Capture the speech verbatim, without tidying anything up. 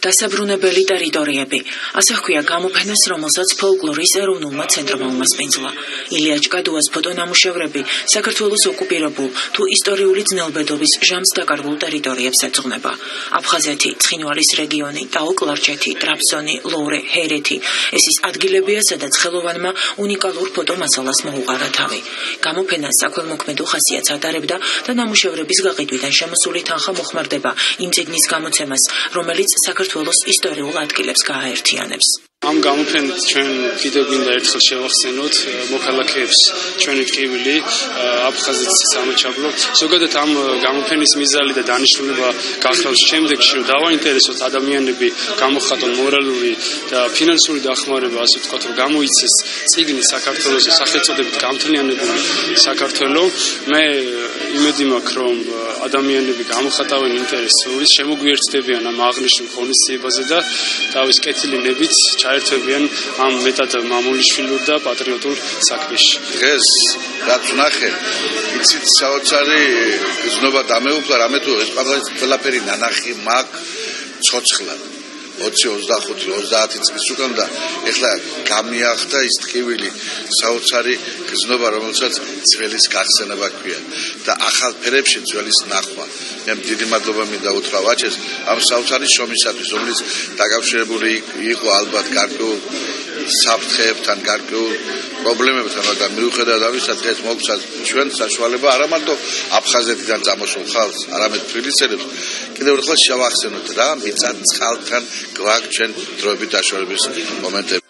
დასაბრუნებელი ტერიტორიები. ასე ჰქვია გამოფენას, რომელსაც ფოლკლორის ეროვნულმა ცენტრმა უმასპინძლა. ილია ჭკადუას ფოტონამუშევრები საქართველოს ოკუპირებულ თუ ისტორიული ძნელბედობის ჟამს დაკარგულ ტერიტორიებს ეძღვნება. აფხაზეთი, ცხინვალის რეგიონი, ტაო-კლარჯეთი, ტრაბზონი, ლოვრე, ჰერეთი. ეს ის ადგილებია, სადაც ხელოვანმა უნიკალურ ფოტომასალას მოუყარა თავი. გამოფენა საქველმოქმედო ხასიათს ატარებდა და ნამუშევრების გაყიდვიდან შემოსული თანხა მოხმარდება იმ წიგნის გამოცემას, რომელიც საქართველოს ისტორიულ ადგილებს გააერთიანებს. Am გამოფენით ჩვენ კიდევ გვინდა ერთხელ შევახსენოთ მოქალაქეებს ჩვენი ტკივილი აფხაზეთის სამაჩაბლო. ზოგადად ამ გამოფენის მიზანი და დანიშნულება გახლავს შემდეგში, რომ დავაინტერესოთ ადამიანები, გამოხატონ მორალური და ფინანსური დახმარება, ასე ვთქვათ, რომ გამოიცეს წიგნი საქართველოს სახელწოდებით გამთლიანებული საქართველო. მე იმედი მაქვს, რომ ადამიანები გამოხატავენ ინტერესს, შემოგვიერთდებიან ამ აღნიშნულ ღონისძიებაზე და თავის კეთილინებით ჩაერთვებიან ამ მეტად მამულიშვილურ და პატრიოტულ საქმეში. დღეს რაც ვნახე, იცით საოცარი გზნობა დამეუფლა, რამე თუ ეს ყველაფერი ნანახი მაქვს ცოცხლად. ოცი ოცდახუთი ოცდაათი წლის უკან და ეხლა გამიახდა ის ტკივილი საოცარი გზნობა, რომელსაც ძველის გახსენება ქვია და ახალ ფერებში ძველის ნახვა. მე დიდი მადლობა მინდა უთხრა ვაჭეს ამ საოცარი შრომისათვის, რომელიც დაკავშირებული იყო ალბათ გარკვეულ საფრთხეებთან, გარკვეულ პრობლემებთან, მაგრამ მიუხედავად ამისა დღეს მოგცა ჩვენ საშუალება არა მარტო აფხაზეთიდან წამოსულ ხალხს, არამედ თბილისელებს კიდევ ერთხელ შევახსენოთ რა მიწა წყალთან გვაქვს ჩვენ დროებით დაშორების მომენტები.